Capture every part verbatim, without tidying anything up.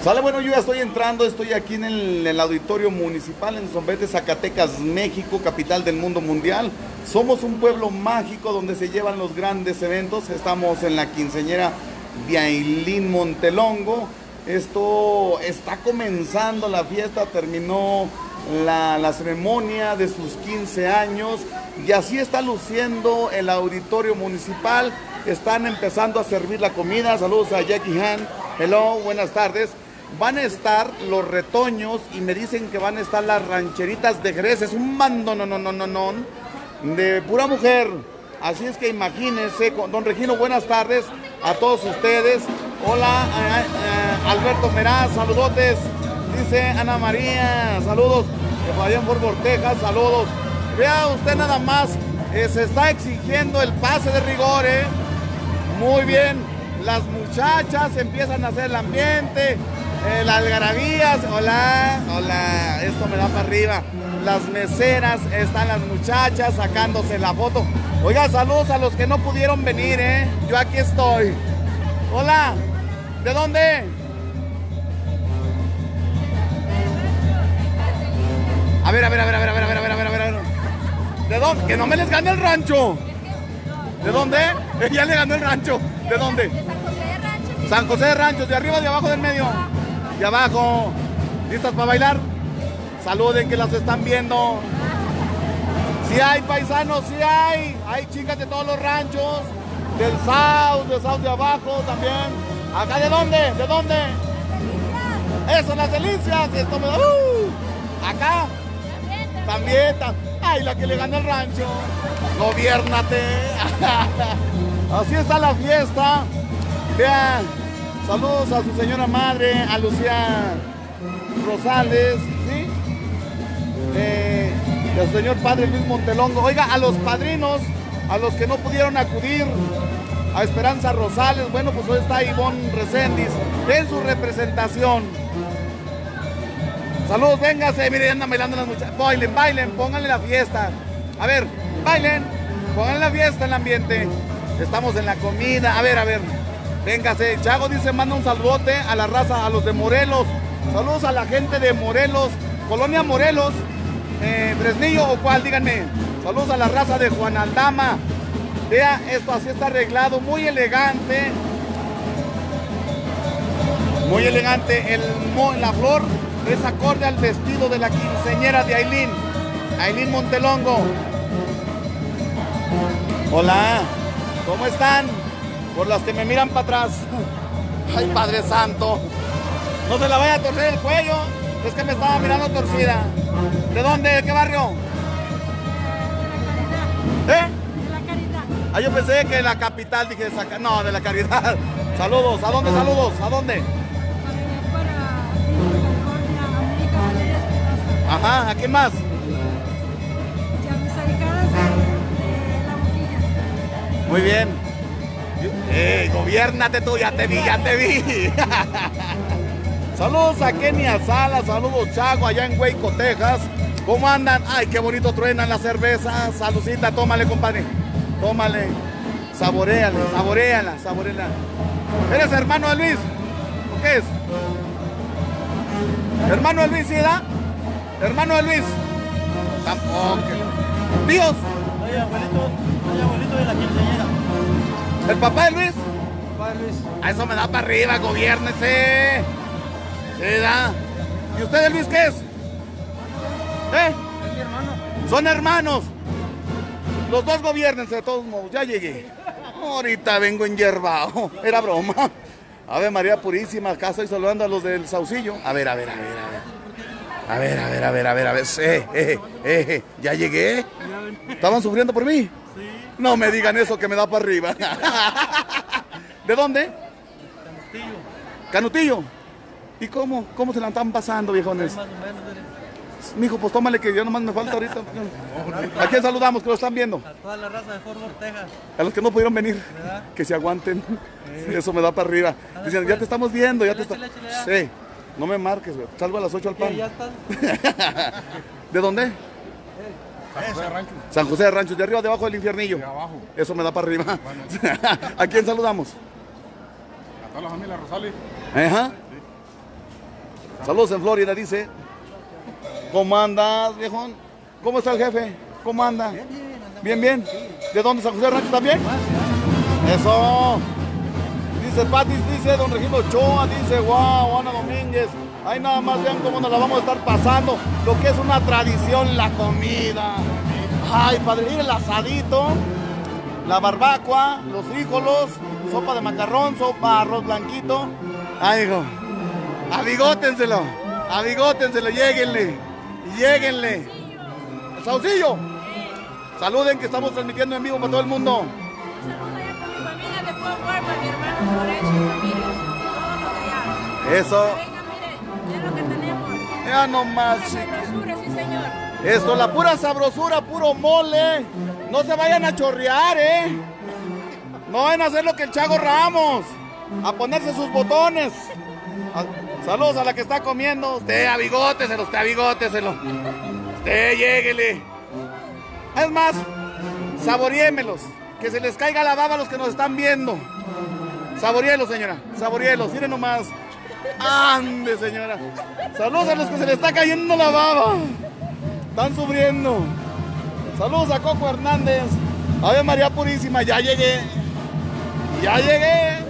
Sale, bueno, yo ya estoy entrando, estoy aquí en el, en el auditorio municipal en Zombete, Zacatecas, México, capital del mundo mundial. Somos un pueblo mágico donde se llevan los grandes eventos. Estamos en la quinceañera de Ailín Montelongo. Esto está comenzando la fiesta, terminó la, la ceremonia de sus quince años y así está luciendo el auditorio municipal. Están empezando a servir la comida. Saludos a Jackie Han. Hello, buenas tardes. Van a estar los retoños y me dicen que van a estar las rancheritas de Jerez. Es un mando, no, no, no, no, no, de pura mujer. Así es que imagínense, don Regino, buenas tardes a todos ustedes. Hola, eh, eh, Alberto Meraz, saludotes. Dice Ana María, saludos. De Fabián Fort Texas, saludos. Vea usted nada más, eh, se está exigiendo el pase de rigor, ¿eh? Muy bien, las muchachas empiezan a hacer el ambiente, eh, las algarabías, hola, hola, esto me da para arriba. Las meseras, están las muchachas sacándose la foto. Oiga, saludos a los que no pudieron venir, ¿eh? Yo aquí estoy. Hola, ¿de dónde? A ver, a ver, a ver, a ver, a ver, a ver, a ver, a ver, a ver. ¿De dónde? Que no me les gane el rancho. ¿De dónde? Ya le ganó el rancho. ¿De dónde? De San José de Ranchos. San José de Ranchos, de arriba, de abajo, del medio. De abajo. ¿Listas para bailar? Saluden que las están viendo. Sí hay paisanos, sí hay. Hay chicas de todos los ranchos. Del South, del South de abajo también. ¿Acá de dónde? ¿De dónde? Eso, las delicias. Esto me da. Uh, acá. También, también. Ay, la que le gana el rancho. Gobiérnate. Así está la fiesta. Vean, saludos a su señora madre, a Lucía Rosales, ¿sí? Eh, y al señor padre Luis Montelongo. Oiga, a los padrinos, a los que no pudieron acudir, a Esperanza Rosales. Bueno, pues hoy está Ivonne Reséndiz en su representación. Saludos, véngase, miren, andan bailando las muchachas. Bailen, bailen, pónganle la fiesta. A ver, bailen, pónganle la fiesta en el ambiente. Estamos en la comida. A ver, a ver, véngase. Chago dice, manda un saludote a la raza, a los de Morelos. Saludos a la gente de Morelos, Colonia Morelos, eh, Fresnillo o cuál, díganme. Saludos a la raza de Juan Aldama. Vea, esto así está arreglado, muy elegante. Muy elegante. El, la flor es acorde al vestido de la quinceañera de Ailín, Ailín Montelongo. Hola, ¿cómo están? Por las que me miran para atrás. Ay, Padre Santo. No se la vaya a torcer el cuello. Es que me estaba mirando torcida. ¿De dónde? ¿De qué barrio? De ¿Eh? la Caridad. Ah, yo pensé que la capital, dije, no, de la Caridad. Saludos, ¿a dónde saludos? ¿A dónde? Ajá, ¿a quién más? Ya mis ahijadas de La Boquilla. Muy bien. ¡Eh, gobiérnate tú! Ya te vi, ya te vi. Saludos a Kenia Sala, saludos Chago, allá en Hueco, Texas. ¿Cómo andan? ¡Ay, qué bonito truenan las cervezas! Saludcita, tómale, compadre. Tómale. Saboréala, saboréala, saboréala. ¿Eres hermano de Luis? ¿O qué es? ¿Hermano de Luis, sí, da? Hermano de Luis. Tampoco. Dios. Soy abuelito, soy abuelito de la quinceañera. ¿El papá de Luis? Papá de Luis. A eso me da para arriba, gobiérnese. Sí, da. ¿Y usted de Luis qué es? ¿Eh? Es mi hermano. Son hermanos. Los dos gobiernense de todos modos. Ya llegué. Ahorita vengo enyerbado. Era broma. Ave María Purísima. Acá estoy saludando a los del Saucillo. A ver, a ver, a ver, a ver. A ver, a ver, a ver, a ver, a ver. Eh, eh, eh, ¿ya llegué? ¿Estaban sufriendo por mí? Sí. No me digan eso que me da para arriba. ¿De dónde? Canutillo. Canutillo. ¿Y cómo? ¿Cómo se la están pasando, viejones? Más o menos, mire. Mijo, pues tómale que yo nomás me falta ahorita. ¿A quién saludamos que lo están viendo? A toda la raza de Fort Worth, Texas. A los que no pudieron venir, ¿Verdad? que se aguanten. Eso me da para arriba. Dicen, ya te estamos viendo, ya te Échale, está... échale, échale, Sí, no me marques, güey. Salgo a las ocho al Sí, pan. ya están. ¿De dónde? San José de Rancho. San José de Ranchos, de arriba, debajo del infiernillo. De abajo. Eso me da para arriba. ¿A quién saludamos? A toda la familia Rosales. Ajá. Saludos en Florida, dice. ¿Cómo andas, viejón? ¿Cómo está el jefe? ¿Cómo anda? Bien, bien. ¿De dónde? ¿San José de Rancho también? Eso. Dice Patis, dice Don Regino Ochoa, dice, wow, Ana Domínguez. Ahí nada más vean cómo nos la vamos a estar pasando. Lo que es una tradición, la comida. Ay, padre, mire el asadito, la barbacoa, los frijolos, sopa de macarrón, sopa arroz blanquito. Ay, hijo, abigótenselo, abigótenselo, lléguenle, lléguenle. El saucillo. Saluden que estamos transmitiendo en vivo para todo el mundo. Saludos allá con mi familia de Fort Worth, para mi hermano Morecho y familia, todos los de allá. Eso. Venga, mire, es lo que tenemos. Ya nomás, Pura sabrosura, sí, señor. Esto, la pura sabrosura, puro mole. No se vayan a chorrear, ¿eh? No vayan a hacer lo que el Chago Ramos. A ponerse sus botones. A- saludos a la que está comiendo. Usted abigóteselo, usted abigóteselo. Usted lléguele. Es más, saboreémelos. Que se les caiga la baba a los que nos están viendo. Saboreelos, señora. Saboreelos. Miren nomás. Ande, señora. Saludos a los que se les está cayendo la baba. Están sufriendo. Saludos a Coco Hernández. Ave María Purísima, ya llegué. Ya llegué.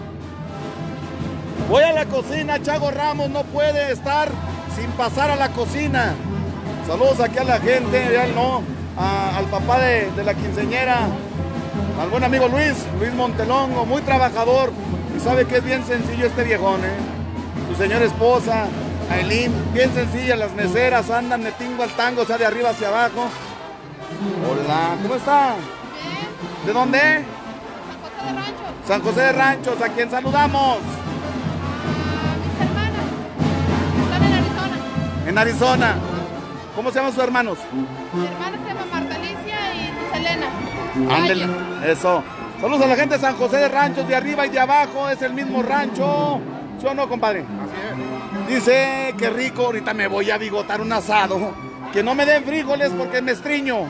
Voy a la cocina. Chago Ramos no puede estar sin pasar a la cocina. Saludos aquí a la gente. Ya no, a- al papá de, de la quinceñera. Al buen amigo Luis, Luis Montelongo, muy trabajador. Y sabe que es bien sencillo este viejón, ¿eh? Su señora esposa, Aileen, bien sencilla, las meseras andan de tingo al tango, o sea, de arriba hacia abajo. Hola, ¿cómo está? Bien, ¿De dónde? San José de Rancho. San José de Ranchos, ¿a quién saludamos? A mis hermanas. Están en Arizona. En Arizona. ¿Cómo se llaman sus hermanos? Mi hermana se llama Marta Alicia y Selena. Ándele, eso. Saludos a la gente de San José de Ranchos, de arriba y de abajo, es el mismo rancho. ¿Sí o no, compadre? Dice, qué rico, ahorita me voy a bigotar un asado. Que no me den frijoles porque me estriño.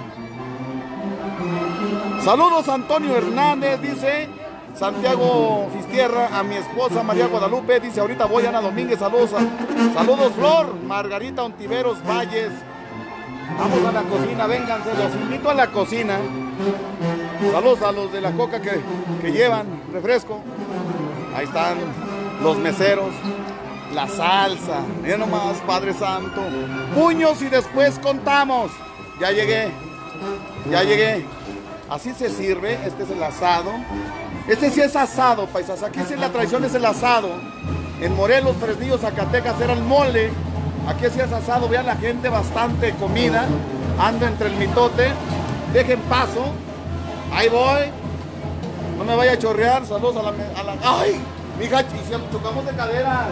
Saludos a Antonio Hernández, dice Santiago Fistierra, a mi esposa María Guadalupe, dice ahorita voy Ana Domínguez, saludos, a- saludos Flor, Margarita Ontiveros Valles. Vamos a la cocina, vénganse, los invito a la cocina. Saludos a los de la coca que, que llevan refresco. Ahí están los meseros. La salsa. Miren nomás, Padre Santo. Puños y después contamos. Ya llegué. Ya llegué. Así se sirve. Este es el asado. Este sí es asado, paisas. Aquí sí la tradición es el asado. En Morelos, Fresnillo, Zacatecas era el mole. Aquí sí es asado. Vean la gente, bastante comida. Ando entre el mitote. Dejen paso. Ahí voy. No me vaya a chorrear. Saludos a la... A la ¡ay! Mija, y si chocamos de caderas.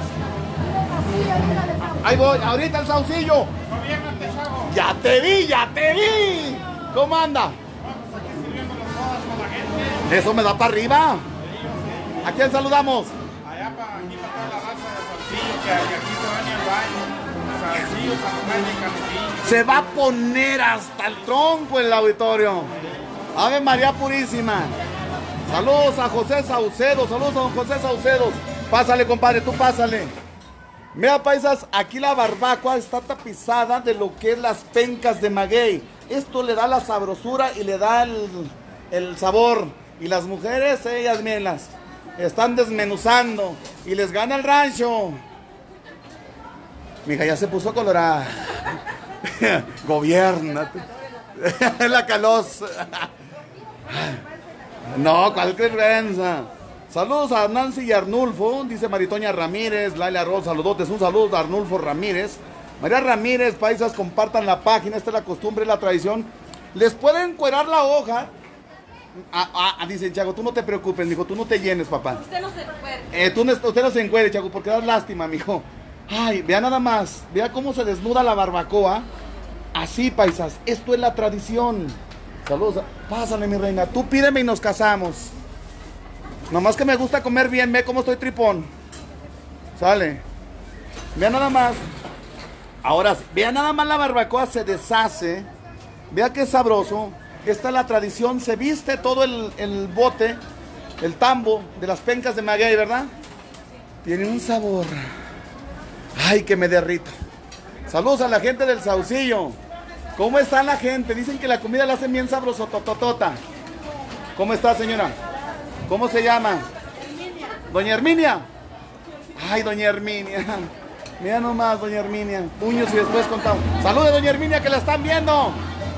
Ahí voy. Ahorita el saucillo. Ya te vi, ya te vi. ¿Cómo anda? Eso me da para arriba. ¿A quién saludamos? Allá para aquí para toda la raza de Salsillo, que, que aquí se baña el baño. Salsillo, San Juan y Canutillo. Se va a poner hasta el tronco el auditorio. Ave María Purísima. Saludos a José Saucedo. Saludos a don José Saucedo. Pásale, compadre, tú pásale. Mira, paisas, aquí la barbacoa está tapizada de lo que es las pencas de maguey. Esto le da la sabrosura y le da el, el sabor. Y las mujeres, ellas, mírenlas, están desmenuzando y les gana el rancho. Mija, ya se puso colorada. Gobiérnate. La calosa. No, ¿cuál vergüenza? Saludos a Nancy y Arnulfo, dice Maritoña Ramírez, Laila Rosa, saludotes, un saludo a Arnulfo Ramírez. María Ramírez, paisas, compartan la página, esta es la costumbre, la tradición. Les pueden cuerar la hoja. Ah, ah, dice Chago, tú no te preocupes, mijo, tú no te llenes, papá. Usted no se puede. Eh, tú no, usted no se encuere, Chago, porque das lástima, mijo. Ay, vea nada más, vea cómo se desnuda la barbacoa. Así, paisas, esto es la tradición. Saludos, pásale, mi reina, tú pídeme y nos casamos. Nomás que me gusta comer bien, ve cómo estoy tripón. Sale. Vea nada más. Ahora, sí, vea nada más la barbacoa se deshace. Vea qué sabroso. Esta es la tradición, se viste todo el, el bote, el tambo de las pencas de maguey, ¿verdad? Tiene un sabor. Ay, que me derrito. Saludos a la gente del Saucillo. ¿Cómo está la gente? Dicen que la comida la hacen bien sabrosototota. ¿Cómo está, señora? ¿Cómo se llama? Doña Herminia. Ay, doña Herminia. Mira nomás, doña Herminia. Puños y después contamos. Saludos, doña Herminia, que la están viendo.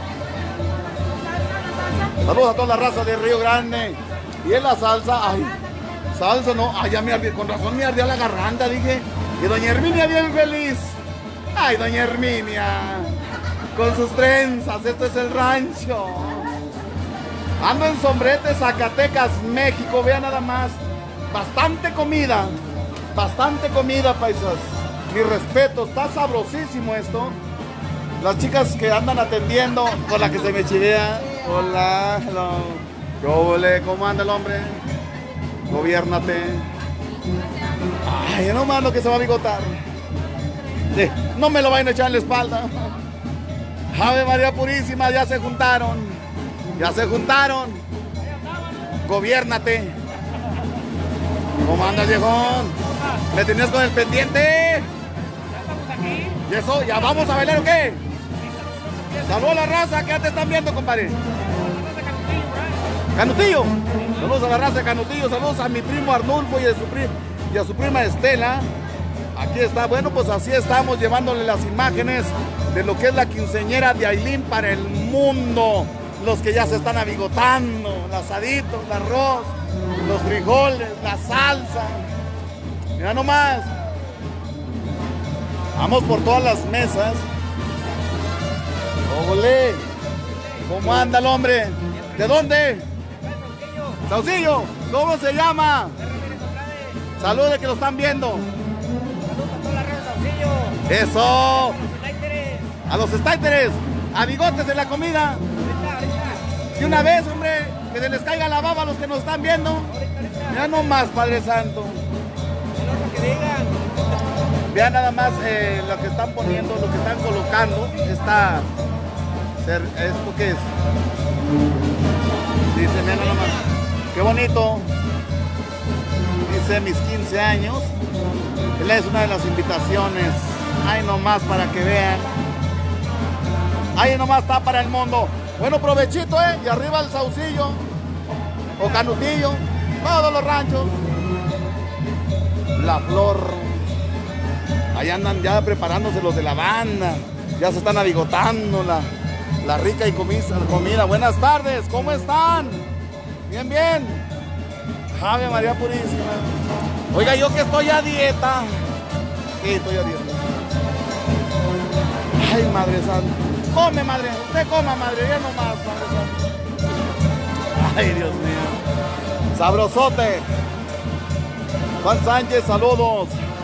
Saludos a toda la raza de Río Grande. Y en la salsa, ay, salsa no, ay, ya me ardió, con razón me ardió la garganta, dije. Y doña Herminia bien feliz. Ay, doña Herminia, con sus trenzas, esto es el rancho. Ando en Sombrete, Zacatecas, México, vean nada más. Bastante comida, bastante comida, paisas. Mi respeto, está sabrosísimo esto. Las chicas que andan atendiendo, con la que se me chivea. Hola, hello. Yo, ole, ¿cómo anda el hombre? Gobiérnate. Ay, no más lo que se va a bigotar. Sí, no me lo vayan a echar en la espalda. Ave María Purísima, ya se juntaron. Ya se juntaron. Gobiérnate. ¿Cómo anda, viejón? ¿Me tenías con el pendiente? ¿Y eso? ¿Ya vamos a bailar o qué? Saludos a la raza, que ya te están viendo, compadre. Canutillo. Saludos a la raza de Canutillo. Saludos a mi primo Arnulfo y a su, pri y a su prima Estela. Aquí está. Bueno, pues así estamos llevándole las imágenes de lo que es la quinceañera de Ailín para el mundo. Los que ya se están abigotando, el asadito, el arroz, los frijoles, la salsa. Mira nomás. Vamos por todas las mesas. ¡Ole! ¿Cómo anda el hombre? ¿De dónde? Saucillo. ¿Cómo se llama? Saludos que lo están viendo. Eso. A los estáiteres. A bigotes en la comida. Y una vez, hombre, que se les caiga la baba a los que nos están viendo. Ya no más, Padre Santo. Vean nada más eh, lo que están poniendo, lo que están colocando. Esta, ¿esto qué es? Dice, vean nada más. Qué bonito. Dice mis quince años. Él es una de las invitaciones. Ahí nomás para que vean. Ahí nomás está para el mundo. Bueno, provechito, ¿eh? Y arriba el Saucillo. O Canutillo. Todos los ranchos. La Flor. Ahí andan ya preparándose los de la banda. Ya se están abigotando la, la rica y comida. Buenas tardes, ¿cómo están? Bien, bien. Ave María Purísima. Oiga, yo que estoy a dieta. Sí, estoy a dieta. Ay, Madre Santa. Come, madre. Usted coma, madre. Ya no más, Madre Santa. Ay, Dios mío. Sabrosote. Juan Sánchez, saludos.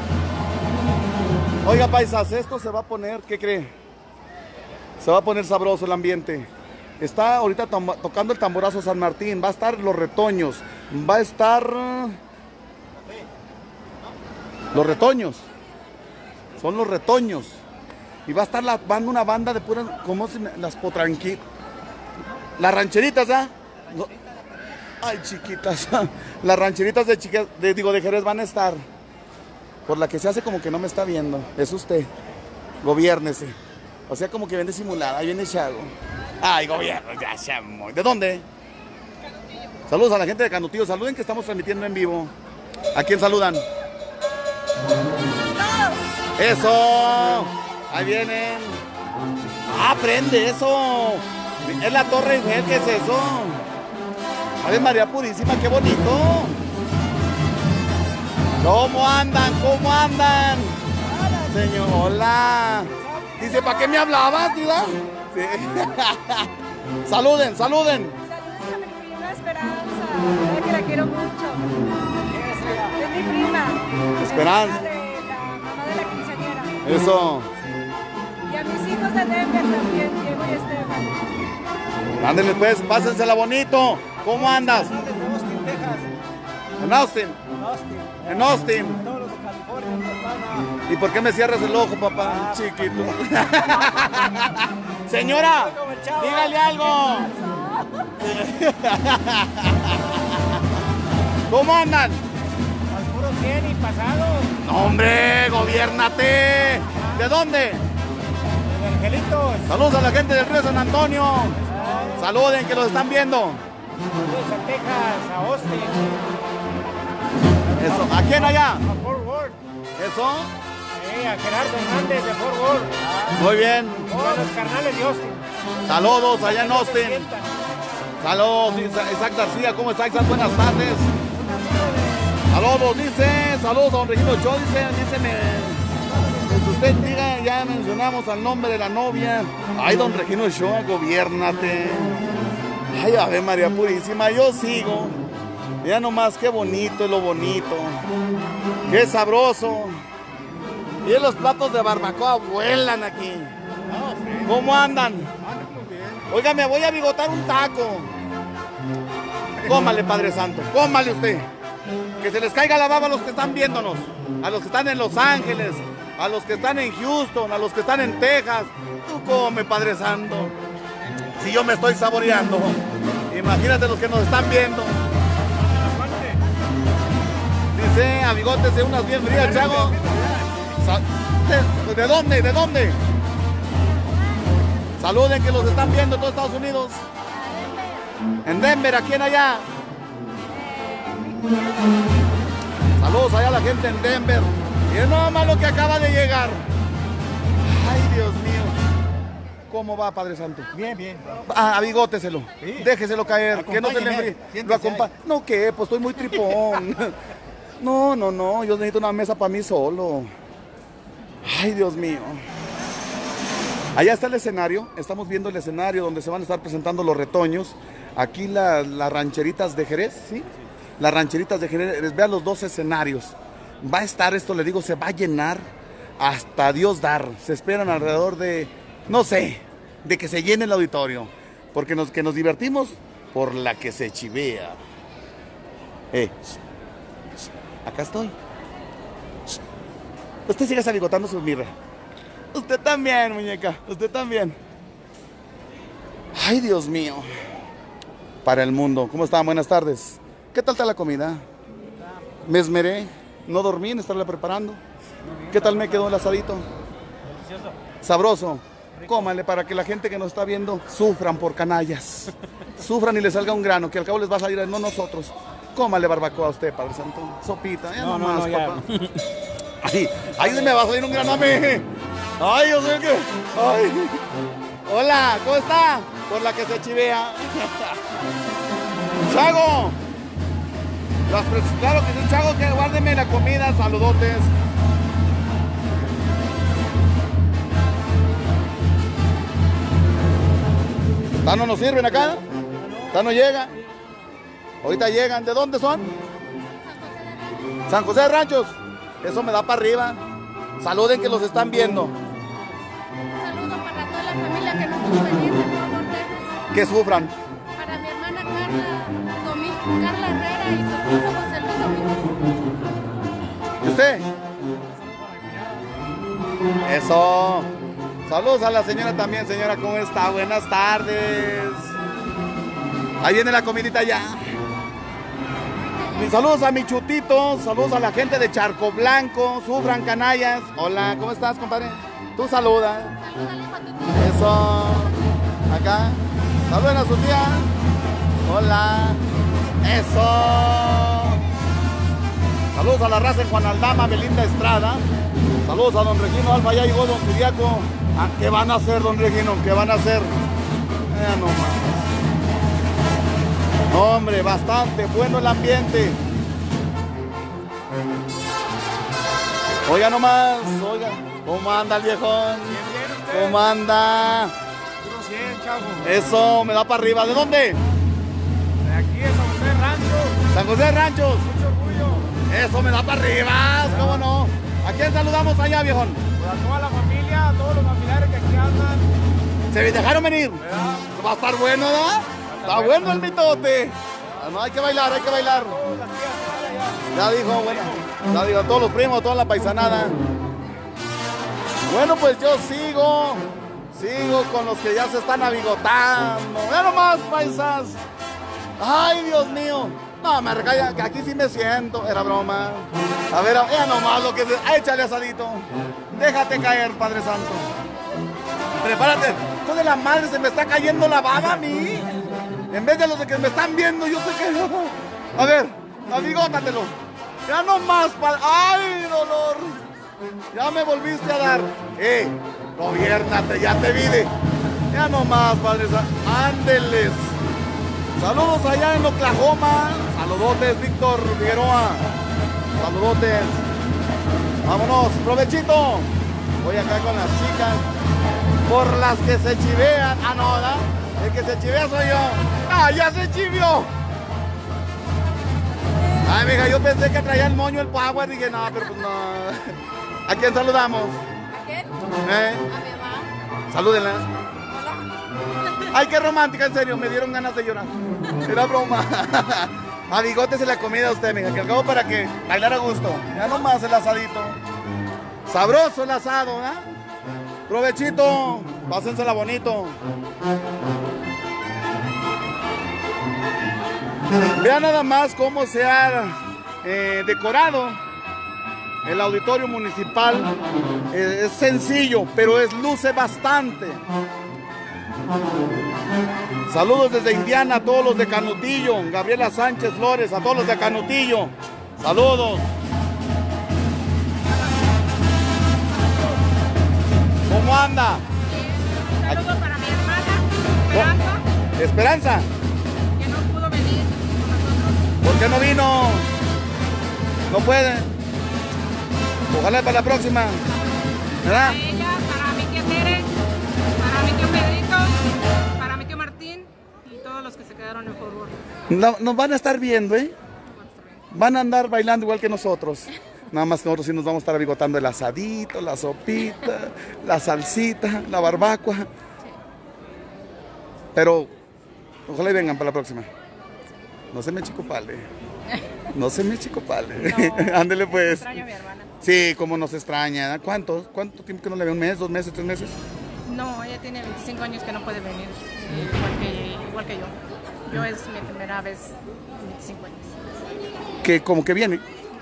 Oiga, paisas, esto se va a poner, ¿qué cree? Se va a poner sabroso el ambiente. Está ahorita to tocando el tamborazo San Martín. Va a estar Los Retoños. Va a estar... Los Retoños. Son Los Retoños. Y va a estar la banda, una banda de puras... ¿Cómo se me...? Las potranquitas. Las rancheritas, ¿ah? ¿eh? No. Ay, chiquitas. Las rancheritas de, chiquitas, de, digo, de Jerez van a estar. Por la que se hace como que no me está viendo. Es usted. Gobiérnese. O sea, como que viene simulada. Ahí viene Chago. Ay, gobierno. Ya, ya, ¿de dónde? Canutillo. Saludos a la gente de Canutillo. Saluden que estamos transmitiendo en vivo. ¿A quién saludan? Eso. Ahí vienen. Ah, prende eso. Es la Torre Eiffel. ¿Qué es eso? Ave María Purísima, qué bonito. ¿Cómo andan? ¿Cómo andan? Señor, hola. Dice, ¿para qué me hablabas, tía? Sí. Saluden, saluden. Saludos a mi prima Esperanza, la que la quiero mucho. Es mi prima. Esperanza. Es la, de, la mamá de la quinceañera. Eso. Y a mis hijos de Denver también, Diego y Esteban. Ándenle pues, pásensela bonito. ¿Cómo andas? Desde Austin, Texas. En Austin. En Austin. En Austin. Todos los de California, mi hermana. ¿Y por qué me cierras el ojo, papá? Chiquito. Señora, dígale algo. ¿Cómo andan? Al puro cien y pasado. No, hombre, gobiérnate. ¿De dónde? De Angelitos. Saludos a la gente del Río San Antonio. Saluden, que los están viendo. Saludos a Texas, a Austin. Eso. ¿A quién allá? A Fort Worth. Eso. Sí, a Gerardo Hernández de Fort Worth. Muy bien. Y a los carnales de Austin. Saludos allá en Austin. Saludos, Isaac García. ¿Cómo está, Isaac? Buenas tardes. Saludos, dice. Saludos a don Regino Ochoa. Dice, dice, me, pues usted diga, ya mencionamos al nombre de la novia. Ay, don Regino Ochoa, gobiérnate. Ay, Ave María Purísima, yo sigo. Mira nomás qué bonito es lo bonito. Qué sabroso. Y los platos de barbacoa vuelan aquí. ¿Cómo andan? Oiga, me voy a bigotar un taco. Cómale, Padre Santo, cómale usted. Que se les caiga la baba a los que están viéndonos. A los que están en Los Ángeles, a los que están en Houston, a los que están en Texas. Tú come, Padre Santo. Si yo me estoy saboreando, imagínate los que nos están viendo. Dice, amigotes, de unas bien frías, Chago. ¿De, ¿De dónde? ¿De dónde? Saluden, que los están viendo en todos Estados Unidos. En Denver, ¿a quién allá? Saludos allá a la gente en Denver. Y es nada más lo que acaba de llegar. Ay, Dios mío. ¿Cómo va, Padre Santo? Bien, bien. Ah, abigóteselo. Sí. Déjeselo caer. Que no se le enfríe. Lo acompañe. No, ¿qué? Pues estoy muy tripón. No, no, no. Yo necesito una mesa para mí solo. Ay, Dios mío. Allá está el escenario. Estamos viendo el escenario donde se van a estar presentando los retoños. Aquí la, las rancheritas de Jerez, ¿sí? Las rancheritas de Jerez. Vean los dos escenarios. Va a estar, esto le digo, se va a llenar hasta Dios dar. Se esperan alrededor de, no sé, de que se llene el auditorio. Porque nos, que nos divertimos por la que se chivea. Eh, acá estoy. Usted sigue sabigotando su mirra. Usted también, muñeca. Usted también. Ay, Dios mío. Para el mundo. ¿Cómo están? Buenas tardes. ¿Qué tal está la comida? Me esmeré. No dormí en estarla preparando. ¿Qué tal me quedó el asadito? Delicioso. Sabroso. Cómale para que la gente que nos está viendo sufran por canallas. Sufran y les salga un grano, que al cabo les va a salir, no nosotros. Cómale barbacoa a usted, Padre Santo. Sopita, ya No, no, nomás, no, ya. papá. Ay, ay, me va a salir un grano a mí. Ay, yo sé que. Ay. Hola, ¿cómo está? Por la que se chivea. Chago. Las pres- claro que sí, Chago, que guárdeme la comida, saludotes. ¿Ya no nos sirven acá? ¿Ya no llega? Ahorita llegan. ¿De dónde son? San José de Ranchos. Eso me da para arriba. Saluden, que los están viendo. Un saludo para toda la familia que no pudo venir de Fort Worth, Texas. Que sufran. Para mi hermana Carla, Domi- Carla Herrera y su esposo José Luis Domínguez. ¿Y usted? Eso. Saludos a la señora también. Señora, ¿cómo está? Buenas tardes. Ahí viene la comidita ya. Mis saludos a mi chutito. Saludos a la gente de Charco Blanco. Sufran, canallas. Hola, ¿cómo estás, compadre? Tú saluda. Salúdale, hijo, a tu tía. Eso. Acá. Saluden a su tía. Hola. Eso. Saludos a la raza en Juan Aldama, Belinda Estrada. Saludos a don Regino Alfa. Ya llegó don Ciriaco. Ah, ¿qué van a hacer, don Regino? ¿Qué van a hacer? Eh, no más. No, hombre, bastante bueno el ambiente. Oiga nomás, oiga. ¿Cómo anda el viejón? Bien, bien, usted. ¿Cómo anda? Puro cien, chavo. Eso, me da para arriba. ¿De dónde? De aquí de San José Rancho. San José de Ranchos. Mucho orgullo. Eso me da para arriba. ¿Cómo no? ¿A quién saludamos allá, viejón? Pues a toda la familia, a todos los familiares que aquí andan. Se dejaron venir. ¿Verdad? Va a estar bueno, ¿verdad? Está bueno el mitote. Ah, no, hay que bailar, hay que bailar. Todas las tías, todas allá. Ya dijo, bueno. Ya dijo, todos los primos, toda la paisanada. Bueno, pues yo sigo. Sigo con los que ya se están abigotando. Vean nomás, paisas. Ay, Dios mío. No, me recalla, que aquí sí me siento. Era broma. A ver, ya nomás lo que se... Échale asadito. Déjate caer, Padre Santo. Prepárate. Hijo de la madre, se me está cayendo la baba a mí. En vez de los de que me están viendo, yo sé que... A ver, abigótatelo. Ya nomás, padre. ¡Ay, dolor! Ya me volviste a dar. ¡Eh! Gobiérnate, ya te vide. Ya nomás, Padre Santo. ¡Ándeles! Saludos allá en Oklahoma. Saludotes, Víctor Figueroa. Saludotes. Vámonos, provechito. Voy acá con las chicas. Por las que se chivean. Ah, no, ¿verdad? El que se chivea soy yo. ¡Ah, ya se chivió! Ay, mija, yo pensé que traía el moño el power. Dije, no, pero pues no. ¿A quién saludamos? ¿A quién? ¿Eh? A mi mamá. Salúdenla. Hola. Ay, qué romántica, en serio, me dieron ganas de llorar. Era broma. A bigote se la comida a usted, mija, que al cabo para que bailar a gusto. Ya nomás el asadito. Sabroso el asado, ¿eh? Provechito, pásensela bonito. Vean nada más cómo se ha eh, decorado el auditorio municipal. Eh, es sencillo, pero es luce bastante. Saludos desde Indiana a todos los de Canutillo. Gabriela Sánchez Flores, a todos los de Canutillo. Saludos. ¿Cómo anda? Un saludo para mi hermana, Esperanza, Esperanza, que no pudo venir con nosotros. ¿por qué no vino? No puede. Ojalá para la próxima. ¿Verdad? Para ella, para mi tía Tere, para mi tío Pedrito, para mi tío Martín y todos los que se quedaron en Fort Worth. No, nos van a estar viendo, ¿eh? Van a andar bailando igual que nosotros. Nada más que nosotros sí nos vamos a estar abigotando el asadito, la sopita, la salsita, la barbacoa. Pero ojalá y vengan para la próxima. No se me chicopale. No se me chicopale. No. Ándele pues. Extraño a mi hermana. Sí, como nos extraña. ¿Cuánto? ¿Cuánto tiempo que no le veo? ¿Un mes, dos meses, tres meses? No, ella tiene veinticinco años que no puede venir, igual que, igual que yo. Yo es mi primera vez en veinticinco años. Que como que viene.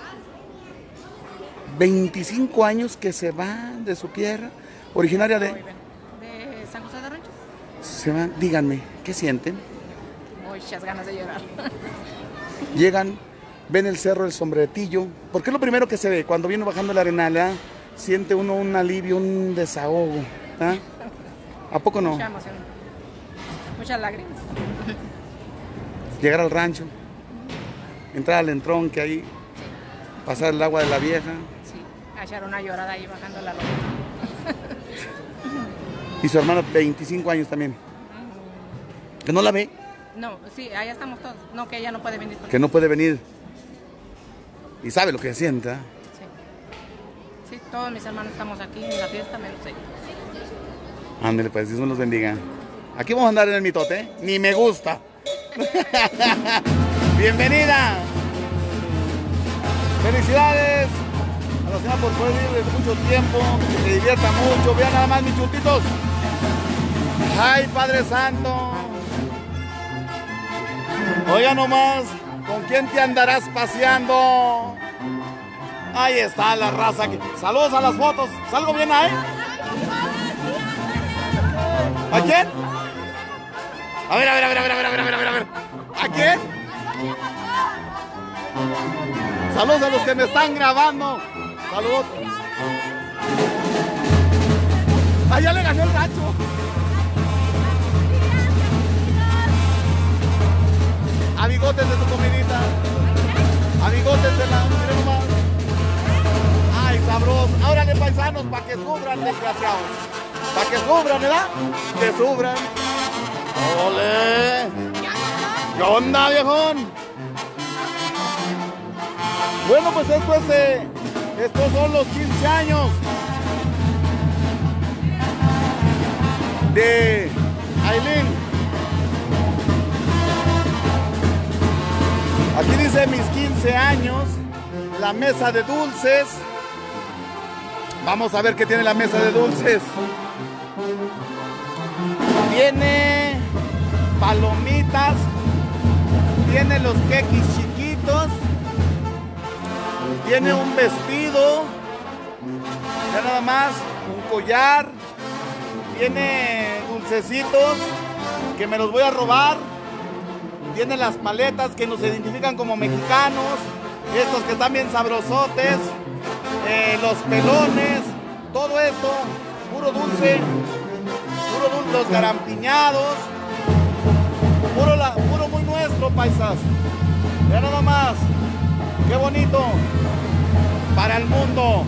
veinticinco años que se va de su tierra, originaria Muy de... bien. De San José de Ranchos. Se va, díganme, ¿qué sienten? Muchas ganas de llorar. Llegan, ven el cerro, el sombretillo, porque es lo primero que se ve cuando viene bajando la arenal, ¿ah? Siente uno un alivio, un desahogo, ¿ah? ¿A poco no? Mucha emoción. Muchas lágrimas. Llegar al rancho, entrar al entronque ahí, pasar el agua de la vieja. Sí, a echar una llorada ahí bajando la loma. Y su hermano, veinticinco años también. ¿Que no la ve? No, sí, allá estamos todos. No, que ella no puede venir. Que no puede venir. Y sabe lo que siente, ¿ah? Sí. Sí, todos mis hermanos estamos aquí en la fiesta, menos ella. Ándale, pues, Dios me los bendiga. Aquí vamos a andar en el mitote, ¿eh? Ni me gusta. Bienvenida. Felicidades a la señora por poder vivir desde mucho tiempo, que se divierta mucho. Vean nada más mis chutitos. Ay, Padre Santo. Oiga nomás, ¿con quién te andarás paseando? Ahí está la raza. Que... Saludos a las fotos. ¿Salgo bien ahí? ¿A quién? A ver, a ver, a ver, a ver, a ver, a ver, a ver, a ver. ¿A quién? Saludos a los que me están grabando. Saludos. Ah, ya le ganó el rancho. Amigotes de su comidita. Amigotes de la... Miren nomás. Ay, sabroso. Órale, paisanos, para que sufran, desgraciados. Para que sufran, ¿verdad? Que sufran. ¡Ole! ¿Qué onda, viejón? Bueno, pues esto es, eh, estos son los quince años de Aileen. Aquí dice mis quince años, la mesa de dulces. Vamos a ver qué tiene la mesa de dulces. Tiene palomitas, tiene los quequis chiquitos. dulcecitos. Tiene un vestido. Ya nada más, un collar. Tiene dulcecitos que me los voy a robar. Tiene las paletas que nos identifican como mexicanos. Estos que están bien sabrosotes. Eh, los pelones. Todo esto, puro dulce. Puro dulce, los garampiñados. Puro, la, puro muy nuestro, paisas. Ya nada más. Qué bonito. Para el mundo.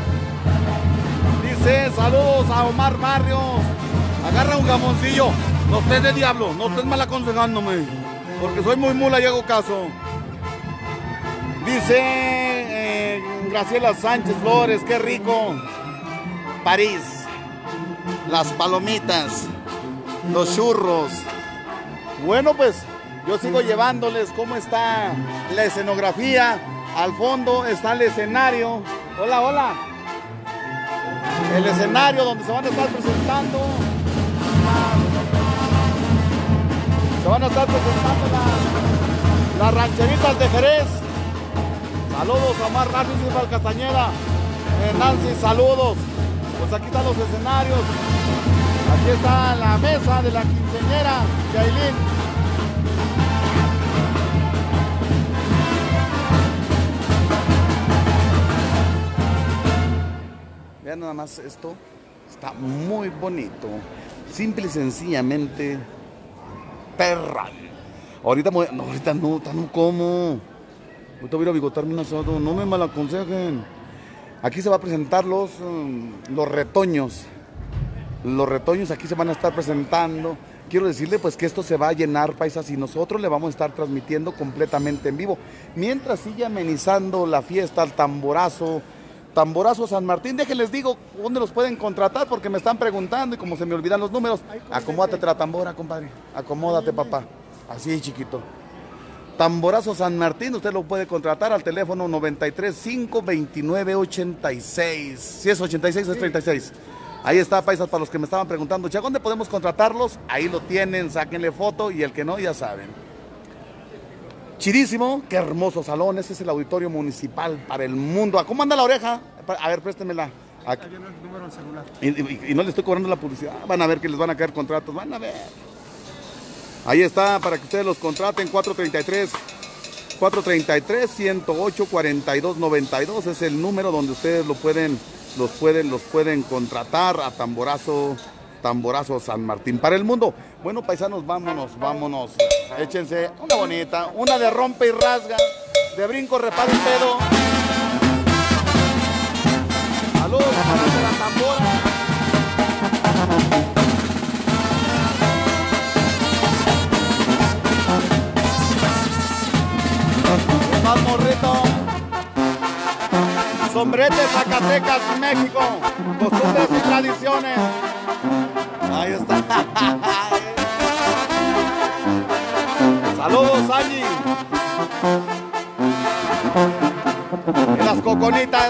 Dice, saludos a Omar Barrios. Agarra un jamoncillo. No estés de diablo, no estés mal aconsejándome. Porque soy muy mula y hago caso. Dice eh, Graciela Sánchez Flores, qué rico. París. Las palomitas. Los churros. Bueno, pues yo sigo llevándoles cómo está la escenografía. Al fondo está el escenario. Hola, hola. El escenario donde se van a estar presentando. Se van a estar presentando la, las rancheritas de Jerez. Saludos a Omar Rápido y Castañeda. Eh, Nancy, saludos. Pues aquí están los escenarios. Aquí está la mesa de la quinceañera de Ailín. Vean nada más esto. Está muy bonito. Simple y sencillamente perra. Ahorita, no, ahorita no, ahorita no como. Ahorita voy a ir a bigotarme un asado. No me malaconsejen. Aquí se va a presentar los, um, los retoños. Los retoños aquí se van a estar presentando. Quiero decirle pues que esto se va a llenar, paisas, y nosotros le vamos a estar transmitiendo completamente en vivo. Mientras sigue amenizando la fiesta, el tamborazo. Tamborazo San Martín, déjenles digo dónde los pueden contratar porque me están preguntando y como se me olvidan los números. Acomódate la tambora, compadre. Acomódate, papá. Así, chiquito. Tamborazo San Martín, usted lo puede contratar al teléfono noventa y tres, cinco, veintinueve, ochenta y seis. Si es ochenta y seis o es treinta y seis. Ahí está, paisas, para los que me estaban preguntando, ¿ya dónde podemos contratarlos? Ahí lo tienen, sáquenle foto y el que no, ya saben. Chidísimo, qué hermoso salón, ese es el auditorio municipal para el mundo. ¿Cómo anda la oreja? A ver, préstemela. Aquí. Y, y, y no le estoy cobrando la publicidad, van a ver que les van a caer contratos, van a ver. Ahí está, para que ustedes los contraten, cuatro treinta y tres, ciento ocho, cuarenta y dos noventa y dos, es el número donde ustedes lo pueden, los pueden, los pueden contratar a Tamborazo, Tamborazo San Martín para el mundo. Bueno, paisanos, vámonos, vámonos. Échense una bonita, una de rompe y rasga, de brinco, reparo y pedo. Saludos a los de la tambora. Más morrito. Sombrete, Zacatecas, México. Costumbres y tradiciones. Ahí está. Saludos, Angie. Y las coconitas.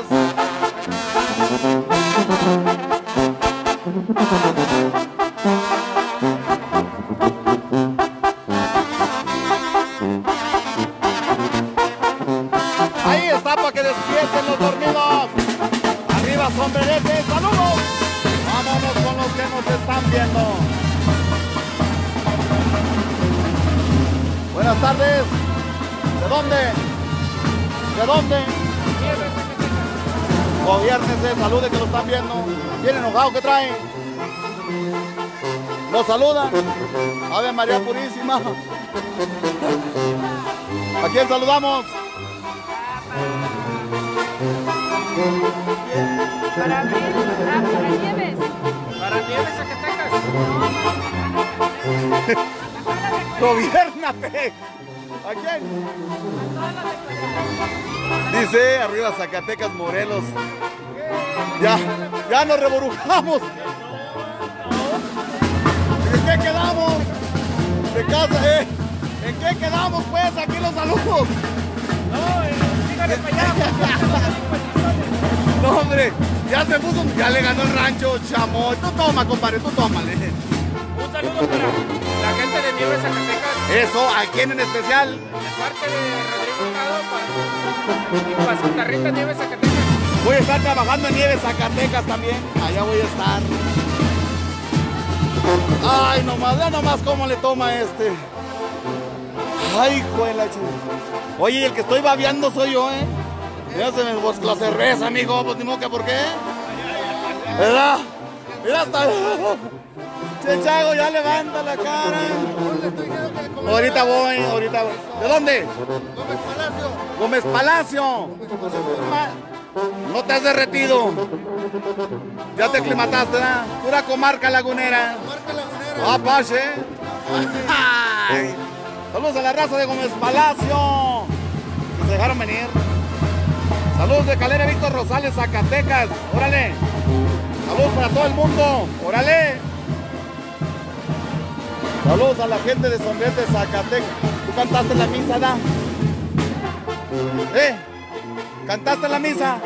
Ahí está para que despierten los dormidos. Arriba, sombrerete. Saludos. Vámonos con los que nos están viendo. Buenas tardes. ¿De dónde? ¿De dónde? Gobiérnese, salude que lo están viendo. Bien enojado, ¿qué traen? Los saludan. Ave María Purísima. ¿A quién saludamos? Para mí, ah, para Nieves. Para Nieves, Zacatecas. Gobiérnate. ¿A quién? Dice arriba Zacatecas, Morelos. Ya, ya nos reborujamos. ¿En qué quedamos? De casa, ¿eh? ¿En qué quedamos, pues? Aquí los saludos. No, eh, dígale para allá. No, hombre, ya se puso, ya le ganó el rancho, chamoy. Tú toma, compadre, tú tómale. un saludo para la gente de Nieves Zacatecas, Eso, ¿a quién en especial? de parte de Rodrigo Hurtado, para, y para Santa Rita Nieves Zacatecas. Voy a estar trabajando en Nieves, Zacatecas también. Allá voy a estar. Ay, nomás, ya nomás cómo le toma este. Ay, juela, ch- Oye, el que estoy babeando soy yo, ¿eh? Mira, se me pues, la cerveza, amigo. Pues ni modo que por qué. ¿Verdad? Mira hasta. Che, Chago, ya levanta la cara. Ahorita voy, ahorita voy. ¿De dónde? Gómez Palacio. Gómez Palacio. No te has derretido. Ya te aclimataste, ¿verdad? Pura comarca lagunera. Marca Lagunera. Ah, pache. Ay. Saludos a la raza de Gómez Palacio. Que se dejaron venir. Saludos de Calera Víctor Rosales, Zacatecas. Órale. Saludos para todo el mundo. Órale. Saludos a la gente de Sombrete, Zacatecas. ¿Tú cantaste en la misa, da? ¿Eh? ¿Cantaste en la misa?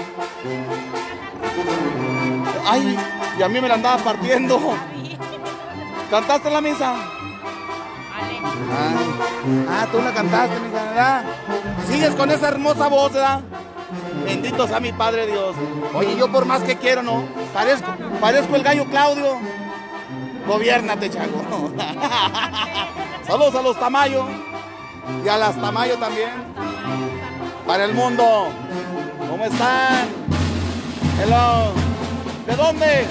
Ay, y a mí me la andaba partiendo. ¿Cantaste en la misa? Ay. Ah, tú la cantaste, mija, ¿verdad? Sigues con esa hermosa voz, ¿verdad? Bendito sea mi Padre Dios. Oye, yo por más que quiero, ¿no? Parezco, parezco el gallo Claudio. Gobiérnate, chango. Saludos a los Tamayo. Y a las Tamayo también. Para el mundo. ¿Cómo están? Hello. ¿De dónde?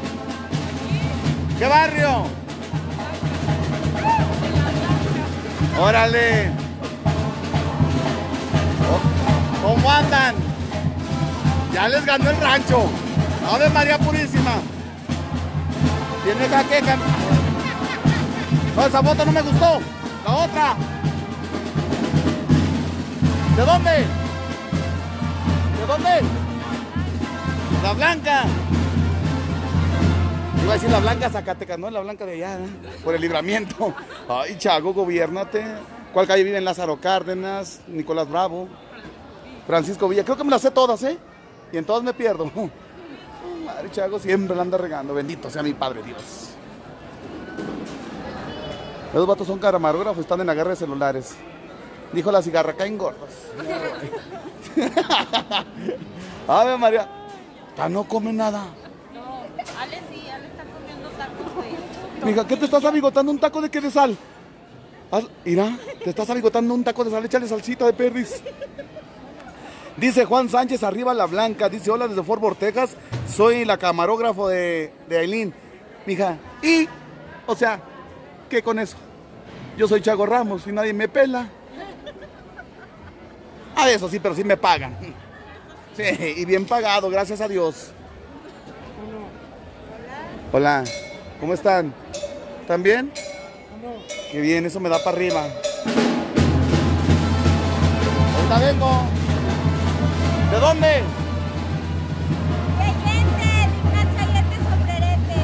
¿Qué barrio? Órale. Oh, ¿cómo andan? Ya les ganó el rancho. Ave María Purísima. Tiene jaqueca. No, esa foto no me gustó. La otra. ¿De dónde? ¿De dónde? La Blanca. Iba a decir la Blanca Zacatecas, no la Blanca de allá, ¿eh? Por el Libramiento. Ay, Chago, gobiérnate. ¿Cuál calle viven? Lázaro Cárdenas, Nicolás Bravo, Francisco Villa. Creo que me las sé todas, ¿eh? Y en todas me pierdo. Madre, Chago siempre la anda regando. Bendito sea mi Padre Dios. Los vatos son camarógrafos, están en la guerra de celulares. Dijo la cigarra, caen gordos. Ave María. Ya no come nada. No, Ale sí, Ale está comiendo tacos de... Mija, ¿qué te estás abigotando? ¿Un taco de qué de sal? Haz- Mira, te estás abigotando un taco de sal, échale salsita de perris. Dice Juan Sánchez, arriba la Blanca. Dice, hola desde Fort Worth, Texas. Soy la camarógrafo de, de Aileen. Mija, y, o sea, ¿qué con eso? Yo soy Chago Ramos y nadie me pela. Ah, eso sí, pero sí me pagan. Sí, y bien pagado, gracias a Dios. Hola, ¿cómo están? ¿Están bien? Qué bien, eso me da para arriba. Ahorita vengo. ¿De dónde? ¡Qué gente! Ignacio Allende Sombrerete.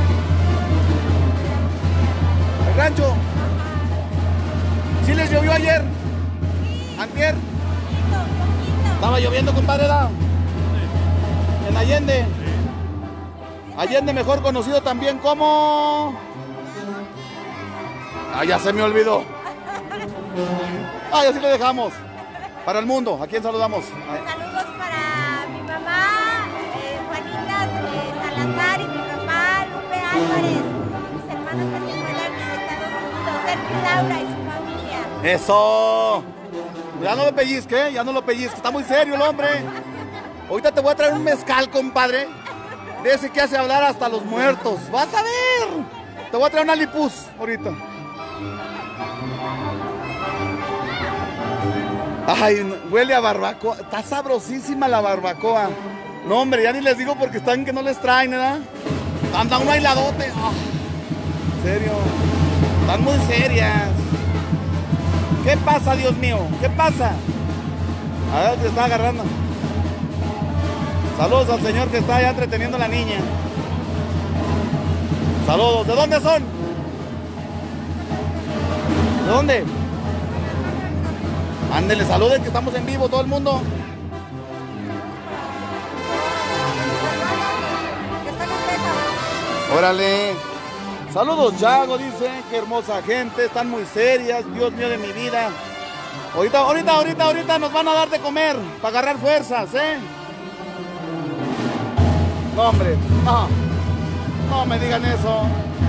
¿El rancho? ¿Sí les llovió ayer? ¿Antier? Poquito, poquito. Estaba lloviendo, compadre, ¿da? En Allende. Allende, mejor conocido también como... Ah, ya se me olvidó. Ah, ya sí le dejamos. Para el mundo, ¿a quién saludamos? Saludos para mi mamá, eh, Juanita eh, Salazar, y mi papá, Lupe Álvarez, mis hermanos que se encuentran en Estados Unidos, Sergio Laura y su familia. ¡Eso! Ya no lo pellizque, ¿eh? Ya no lo pellizque. Está muy serio el hombre. Ahorita te voy a traer un mezcal, compadre. De ese que hace hablar hasta los muertos. ¡Vas a ver! Te voy a traer una lipus ahorita. Ay, huele a barbacoa. Está sabrosísima la barbacoa. No, hombre, ya ni les digo porque están que no les traen, ¿verdad? Anda un bailadote. Oh, en serio. Están muy serias. ¿Qué pasa, Dios mío? ¿Qué pasa? A ver, te está agarrando. Saludos al señor que está allá entreteniendo a la niña. Saludos. ¿De dónde son? ¿De dónde? Ándele, saluden que estamos en vivo, todo el mundo. Están en Texas. Órale. Saludos, Chago, dice. Qué hermosa gente, están muy serias. Dios mío de mi vida. Ahorita, ahorita, ahorita, ahorita nos van a dar de comer para agarrar fuerzas, ¿eh? No, hombre, no. No me digan eso.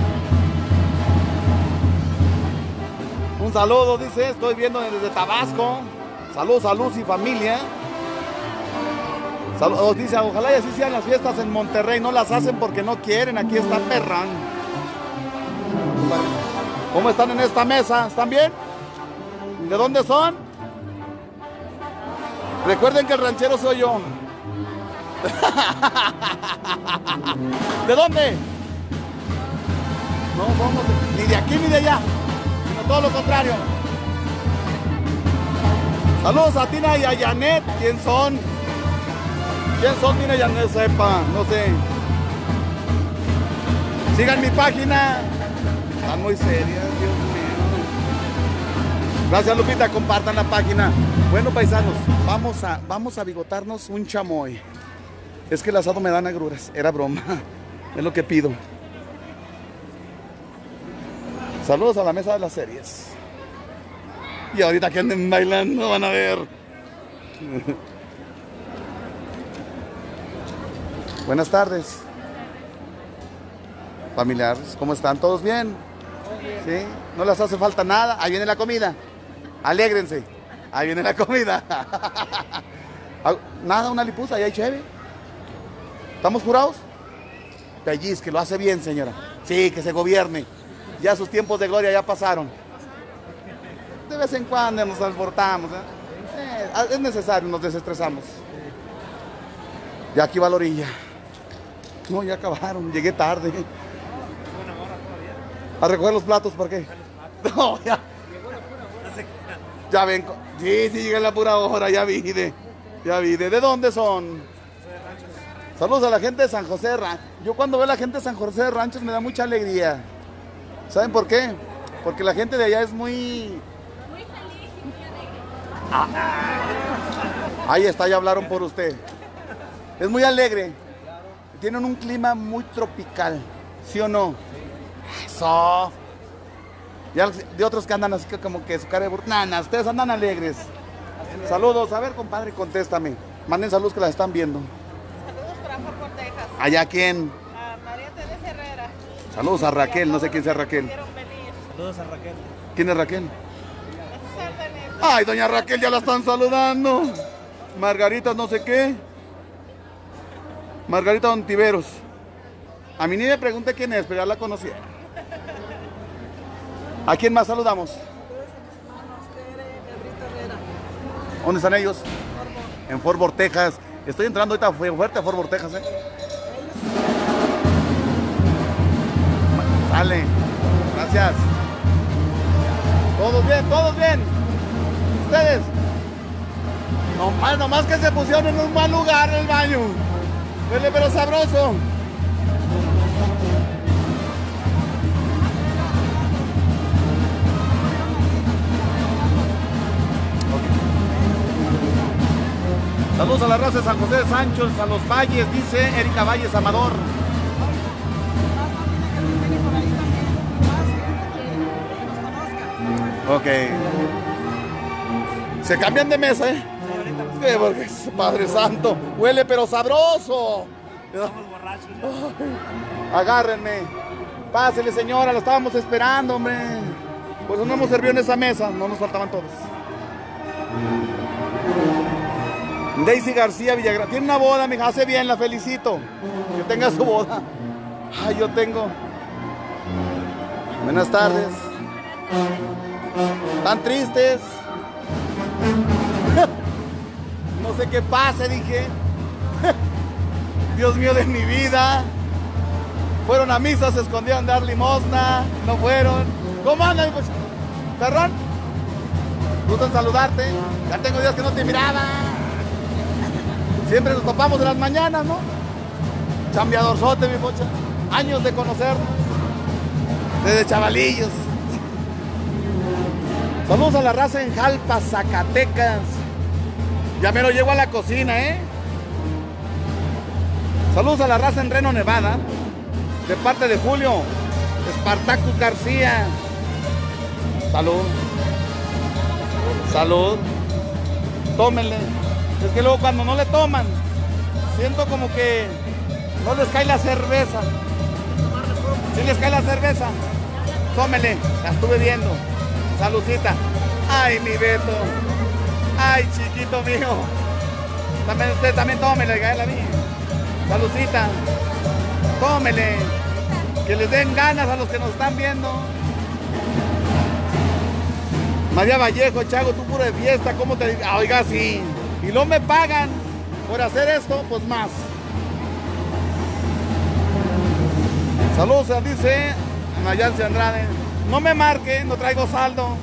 Un saludo, dice. Estoy viendo desde Tabasco. Saludos a Luz y familia. Saludos, dice. Ojalá y así sean las fiestas en Monterrey. No las hacen porque no quieren. Aquí está perrán. ¿Cómo están en esta mesa? ¿Están bien? ¿De dónde son? Recuerden que el ranchero soy yo. ¿De dónde? No somos de, ni de aquí ni de allá, sino todo lo contrario. Saludos a Tina y a Janet. ¿Quién son? ¿Quién son Tina y Janet? Sepa, no sé. Sigan mi página. Están muy serias, Dios mío. Gracias, Lupita, compartan la página. Bueno, paisanos, vamos a, vamos a bigotarnos un chamoy. Es que el asado me dan agruras, era broma. Es lo que pido. Saludos a la mesa de las series. Y ahorita que anden bailando van a ver. Buenas tardes. Familiares, ¿cómo están? ¿Todos bien? ¿Sí? ¿No les hace falta nada? Ahí viene la comida. Alégrense. Ahí viene la comida. Nada, una lipusa, ahí hay cheve. ¿Estamos jurados? Pelliz, que lo hace bien, señora. Sí, que se gobierne. Ya sus tiempos de gloria ya pasaron. De vez en cuando nos transportamos. ¿eh? Eh, es necesario, nos desestresamos. Ya aquí va la orilla. No, ya acabaron, llegué tarde. A recoger los platos, ¿por qué? No, ya. Ya ven. Sí, sí, llegué a la pura hora, ya vi de. Ya vi de. ¿De dónde son? Saludos a la gente de San José de Ranchos. Yo cuando veo a la gente de San José de Ranchos me da mucha alegría. ¿Saben por qué? Porque la gente de allá es muy... Muy feliz y muy alegre. Ah. Ahí está, ya hablaron por usted. Es muy alegre. Tienen un clima muy tropical. ¿Sí o no? Eso. Ya de otros que andan así que como que su cara de burro. Nana, ustedes andan alegres. Saludos. A ver, compadre, contéstame. Manden saludos que las están viendo. Saludos para Fort Texas. ¿Allá quién? A María Teresa Herrera. Saludos a Raquel, no sé quién sea Raquel. Saludos a Raquel. ¿Quién es Raquel? Ay, doña Raquel, ya la están saludando. Margarita no sé qué. Margarita Ontiveros. A mí ni me pregunté quién es, pero ya la conocía. ¿A quién más saludamos? ¿Dónde están ellos? En Fort Worth, Texas. Estoy entrando ahorita fuerte a Fort Worth, Texas, ¿eh? Sale. Gracias. Todos bien, todos bien. Ustedes. Nomás, nomás que se pusieron en un mal lugar el baño. Huele pero sabroso. Saludos a la raza de San José de Sanchos, a los Valles, dice Erika Valles Amador. Ok. Se cambian de mesa, ¿eh? Sí, porque Padre Santo, huele pero sabroso. Estamos borrachos. Ay, agárrenme. Pásele, señora, lo estábamos esperando, hombre. Pues no hemos servido en esa mesa, no nos faltaban todos. Daisy García Villagrán. Tiene una boda, mija, hace bien, la felicito. Que tenga su boda. Ay, yo tengo. Buenas tardes. ¿Están tristes? No sé qué pase, dije. Dios mío de mi vida. Fueron a misa, se escondieron a dar limosna. No fueron. ¿Cómo andan? Pues, perrón. Gusto en saludarte. Ya tengo días que no te miraba. Siempre nos topamos en las mañanas, ¿no? Chambeadorzote, mi pocha. Años de conocernos. Desde chavalillos. Saludos a la raza en Jalpa, Zacatecas. Ya me lo llevo a la cocina, ¿eh? Saludos a la raza en Reno, Nevada. De parte de Julio. Espartacus García. Salud. Salud. Tómenle. Es que luego cuando no le toman, siento como que no les cae la cerveza. ¿Sí les cae la cerveza? Tómenle. La estuve viendo. Saludcita. Ay, mi Beto. Ay, chiquito mío. También usted, también tómele, cae la mía. Saludcita. Tómele. Que les den ganas a los que nos están viendo. María Vallejo, Chago, tú puro de fiesta, ¿cómo te digo? Ah, oiga, sí. Y no me pagan por hacer esto, pues más. Saludos, dice Nayansi Andrade. No me marque, no traigo saldo.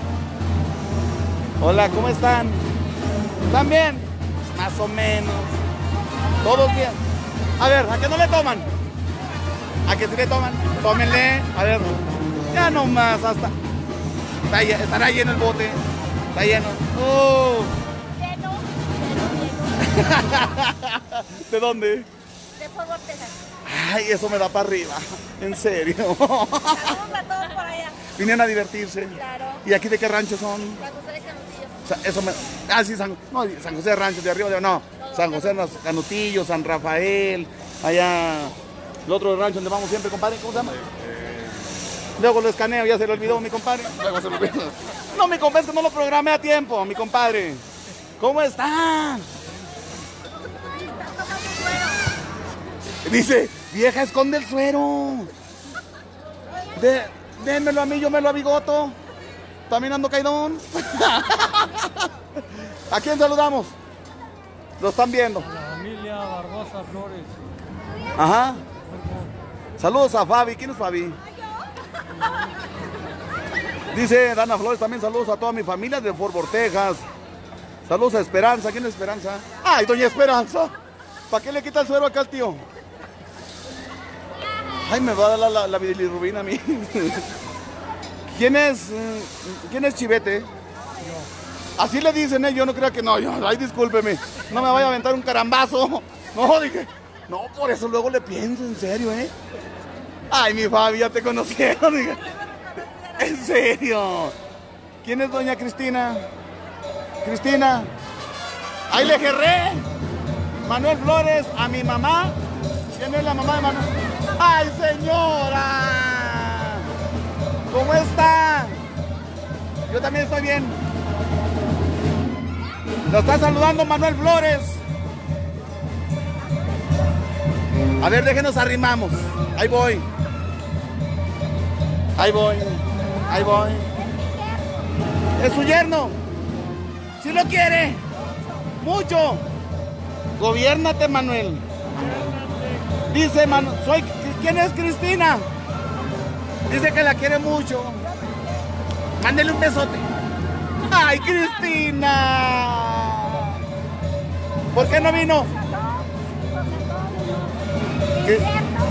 Hola, ¿cómo están? ¿Están bien? Más o menos. ¿Todos bien? A ver, ¿a qué no le toman? ¿A qué sí le toman? Tómenle. A ver, ya nomás, hasta... Está, estará lleno el bote. Está lleno. Uh. Lleno, lleno, lleno. ¿De dónde? De Fort Worth, Texas. Ay, eso me da para arriba. En serio. Saludos a todos por allá. Vinieron a divertirse. Claro. ¿Y aquí de qué rancho son? San José de Canutillo. O sea, eso me... Ah, sí, San, no, San José de Rancho, de arriba, de... No, San José de Canutillo, San Rafael, allá... El otro rancho donde vamos siempre, compadre, ¿cómo se llama? Luego lo escaneo, ya se lo olvidó mi compadre. Luego se lo olvidó. No, mi compadre, es que no lo programé a tiempo, mi compadre. ¿Cómo están? Dice, vieja, esconde el suero. De, démelo a mí, yo me lo abigoto. También ando caidón. ¿A quién saludamos? Lo están viendo. A la familia Barbosa Flores. Ajá. Saludos a Fabi. ¿Quién es Fabi? Dice Dana Flores, también saludos a toda mi familia de Fort Worth, Texas. Saludos a Esperanza. ¿Quién es Esperanza? ¡Ay, doña Esperanza! ¿Para qué le quita el suero acá al tío? Ay, me va a dar la, la, la bilirrubina a mí. ¿Quién es? ¿Quién es Chivete? Yo. Así le dicen, ¿eh? Yo no creo que no. Yo, ay, discúlpeme. No me vaya a aventar un carambazo. No, dije. No, por eso luego le pienso, en serio, ¿eh? Ay, mi Fabi, ya te conocieron. Dije. En serio. ¿Quién es doña Cristina? Cristina. Ahí le gerré. Manuel Flores, a mi mamá. ¿Quién es la mamá de Manuel? ¡Ay, señora! ¿Cómo está? Yo también estoy bien. Nos está saludando Manuel Flores. A ver, déjenos arrimamos. Ahí voy. Ahí voy. Ahí voy. Es su yerno. Si lo quiere. Mucho. Gobiérnate, Manuel. Dice Manuel, soy, ¿quién es Cristina? Dice que la quiere mucho. Mándele un besote. ¡Ay, Cristina! ¿Por qué no vino? ¿Qué?